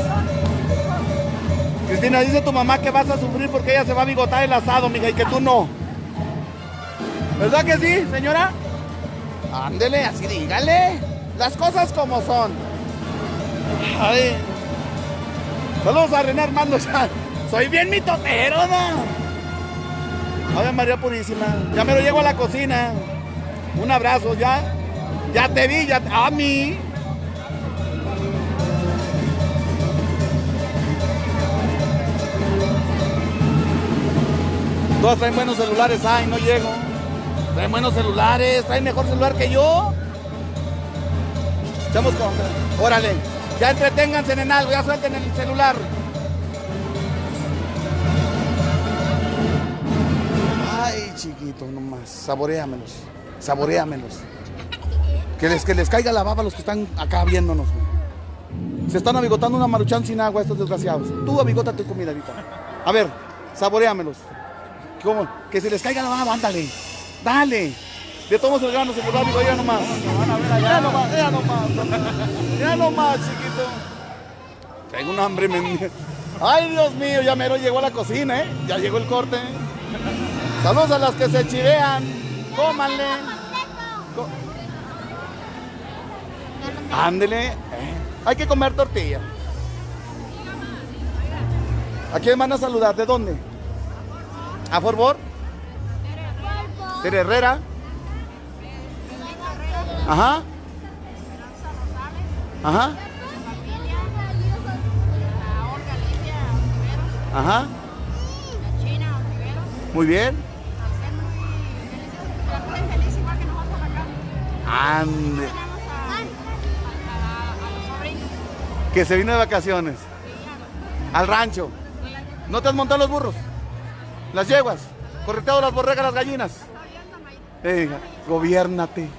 Cristina, dice tu mamá que vas a sufrir porque ella se va a bigotar el asado, mija, y que tú no. ¿Verdad que sí, señora? Ándele, así dígale. Las cosas como son. Ay. Saludos a René Armando. Soy bien mitotero, ¿no? Ave María Purísima. Ya me lo llevo a la cocina. Un abrazo, ya. Ya te vi, ya. A mí. Todas traen buenos celulares. Ay, no llego. Traen buenos celulares. Traen mejor celular que yo. Echamos con. Órale. Ya entreténganse en algo. Ya suelten el celular. Ay, chiquito, nomás. Saboréamelos. Saboréamelos. Que les, que les caiga la baba a los que están acá viéndonos. Se están abigotando una maruchan sin agua estos desgraciados. Tú abigótate tu comida ahorita. A ver, saboréamelos. ¿Cómo? Que se les caiga la baba, ándale. Dale. De todos el grano se quedó amigo, ya nomás. Ya nomás, ya nomás. Ya nomás, chiquito. Tengo un hambre, men. Ay, Dios mío, ya mero llegó a la cocina, ¿eh? Ya llegó el corte. Saludos a las que se chivean. Cómanle. Co Ándele. Eh. Hay que comer tortilla. ¿A quién van a saludar? ¿De dónde? ¿A Forbor? Tere Herrera. Ajá. Ajá. Ajá. Muy bien. Ande. Que se vino de vacaciones. Al rancho. ¿No te has montado los burros? Las yeguas. Correteado las borregas, las gallinas. Venga, gobiérnate.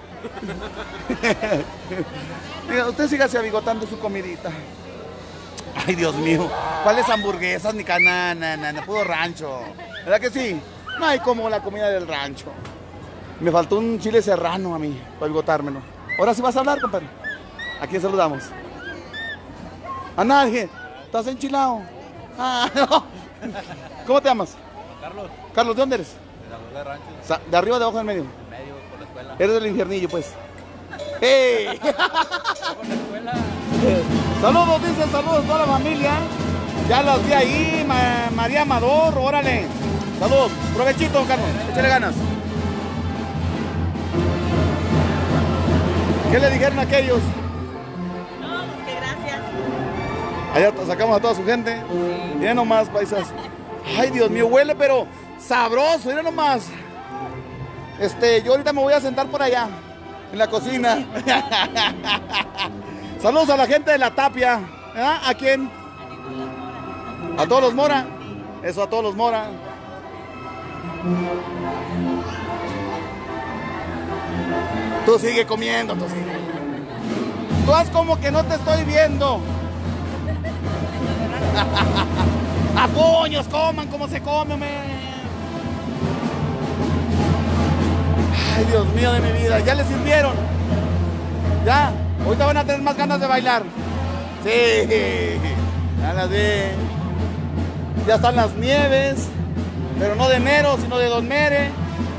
Mira, usted sígase abigotando su comidita. Ay, Dios mío. ¿Cuáles hamburguesas ni canana? Nana, puro rancho. ¿Verdad que sí? No hay como la comida del rancho. Me faltó un chile serrano a mí, para abigotármelo. Ahora sí vas a hablar, compadre. ¿A quién saludamos? A nadie. ¿Estás enchilado? Ah, no. ¿Cómo te llamas? Carlos. Carlos, ¿de dónde eres? De la Bola de Rancho. Sa- ¿De arriba o de abajo del medio? En medio, por la escuela. Eres del infiernillo, pues. ¡Hey! Por la escuela. Saludos, dicen saludos a toda la familia. Ya las vi ahí, Ma- María Amador, órale. Saludos, provechito, Carlos, échale ganas. ¿Qué le dijeron a aquellos? No, pues que gracias. Allá sacamos a toda su gente. Miren nomás, paisas. Ay, Dios mío, huele, pero sabroso, miren nomás. Este, yo ahorita me voy a sentar por allá, en la cocina. Saludos a la gente de La Tapia. ¿Ah? ¿A quién? A todos los Mora. Eso, a todos los Mora. Tú sigue comiendo, tú sigue. Tú haz como que no te estoy viendo. A puños, coman como se come, man. Ay, Dios mío de mi vida. ¿Ya les sirvieron? ¿Ya? Ahorita van a tener más ganas de bailar. Sí. Ya las vi. Ya están las nieves. Pero no de enero, sino de Don Mere.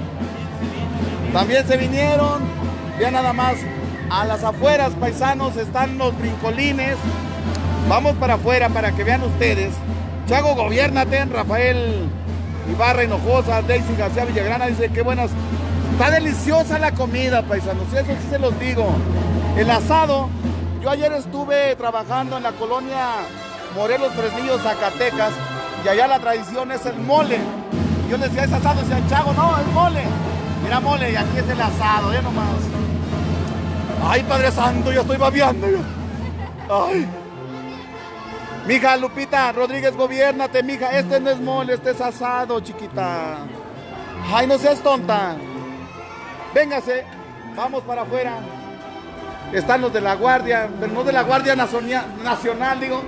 También se vinieron. Ya nada más. A las afueras, paisanos, están los brincolines. Vamos para afuera para que vean ustedes. Chago, gobiérnate. Rafael Ibarra Hinojosa, Daisy García Villagrana dice qué buenas. Está deliciosa la comida, paisanos. Eso sí se los digo. El asado. Yo ayer estuve trabajando en la colonia Morelos Fresnillo, Zacatecas. Y allá la tradición es el mole. Yo les decía, es asado. Decía Chago, no, es mole. Mira, mole, y aquí es el asado, ya nomás. Ay, Padre Santo, ya estoy babeando. Ay. Mija, Lupita Rodríguez, gobiérnate, mija. Este no es mole, este es asado, chiquita. Ay, no seas tonta. Véngase, vamos para afuera. Están los de la Guardia, pero no de la Guardia Nacional, digo.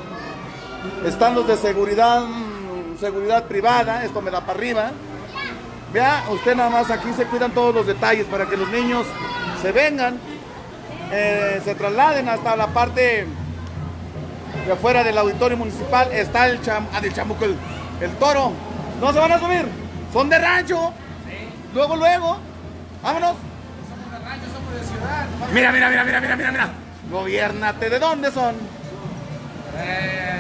Están los de seguridad, seguridad privada. Esto me da para arriba. Vea, usted nada más aquí se cuidan todos los detalles para que los niños se vengan, eh, se trasladen hasta la parte de afuera del auditorio municipal. Está el, cham, ah, el chamuco, el, el toro. ¿No se van a subir? ¿Son de rancho? Sí. Luego, luego. Vámonos. Somos de rancho, somos de ciudad. Mira, mira, mira, mira, mira, mira, mira. Gobiérnate. ¿De dónde son? Eh,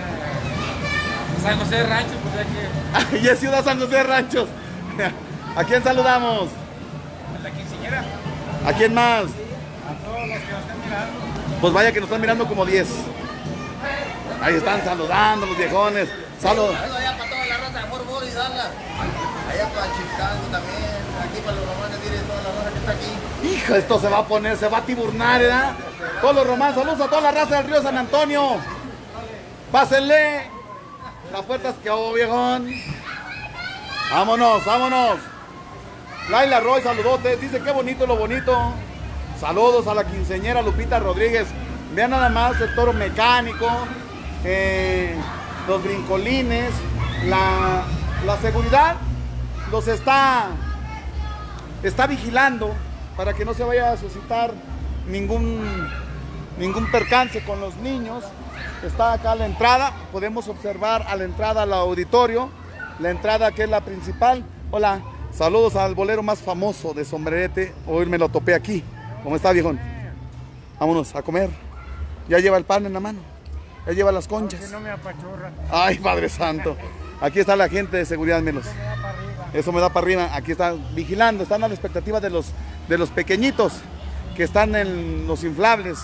San José de Rancho, pues ya que... Y es Ciudad San José de Ranchos. ¿A quién saludamos? A la quinceañera. ¿A quién más? A todos los que nos están mirando. Pues vaya que nos están mirando como diez. Ahí están saludando los viejones. Saludos. Allá para toda la raza de Fort Worth y Dallas. Allá para Chicago también. Aquí para los romanos, mire toda la raza que está aquí. Hija, esto se va a poner, se va a tiburnar, ¿verdad? Todos los romanos, saludos a toda la raza del río San Antonio. Pásenle. Las puertas que hago, viejón. Vámonos, vámonos. Laila Roy, saludotes. Dice qué bonito lo bonito. Saludos a la quinceañera Lupita Rodríguez. Vean nada más el toro mecánico. Eh, los brincolines. La, la seguridad los está, está vigilando para que no se vaya a suscitar ningún, ningún percance con los niños. Está acá a la entrada. Podemos observar a la entrada al auditorio. La entrada que es la principal. Hola, saludos al bolero más famoso de Sombrerete. Hoy me lo topé aquí. ¿Cómo está, viejón? Vámonos a comer. Ya lleva el pan en la mano. Él lleva las conchas. Que no me apachurra. Ay, Padre Santo. Aquí está la gente de seguridad, Melos. Eso me da para arriba. Aquí están vigilando, están a la expectativa de los, de los pequeñitos que están en los inflables.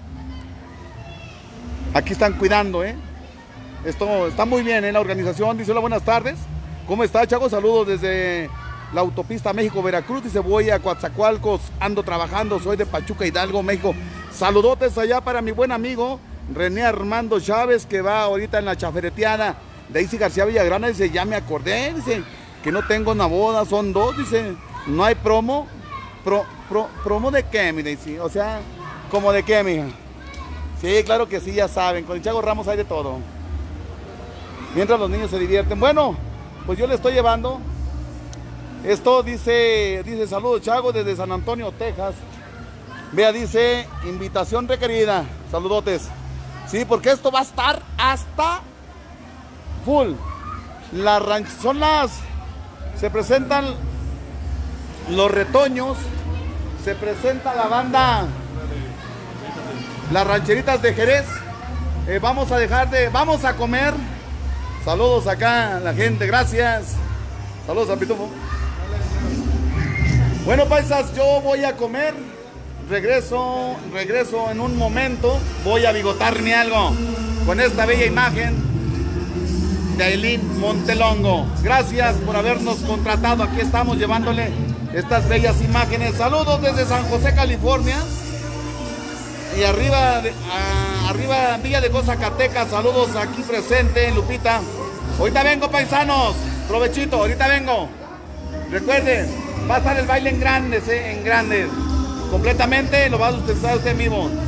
Aquí están cuidando, ¿eh? Esto está muy bien, ¿eh? La organización. Dice, hola, buenas tardes. ¿Cómo está, Chago? Saludos desde la autopista México-Veracruz. Dice, voy a Coatzacoalcos, ando trabajando, soy de Pachuca, Hidalgo, México. Saludotes allá para mi buen amigo René Armando Chávez, que va ahorita en la chafereteada. Daisy García Villagrana dice, ya me acordé, dice, que no tengo una boda, son dos, dice, no hay promo. Pro, pro, ¿Promo de qué, mi Daisy? O sea, ¿como de qué, mija? Sí, claro que sí, ya saben, con el Chago Ramos hay de todo. Mientras los niños se divierten. Bueno, pues yo le estoy llevando. Esto dice, dice, saludos Chago desde San Antonio, Texas. Vea, dice, invitación requerida. Saludotes. Sí, porque esto va a estar hasta full. La ranch, son las, se presentan los retoños, se presenta la banda, las rancheritas de Jerez. Eh, vamos a dejar de, vamos a comer. Saludos acá a la gente, gracias. Saludos a Pitufo. Bueno, paisas, yo voy a comer. Regreso, regreso en un momento. Voy a bigotarme algo con esta bella imagen de Ailín Montelongo. Gracias por habernos contratado. Aquí estamos llevándole estas bellas imágenes. Saludos desde San José, California. Y arriba, a, arriba Villa de Zacatecas. Saludos aquí presente, Lupita. Ahorita vengo, paisanos. Provechito, ahorita vengo. Recuerden, va a estar el baile en grandes, ¿eh? En grandes. Completamente lo va a utilizar usted mismo.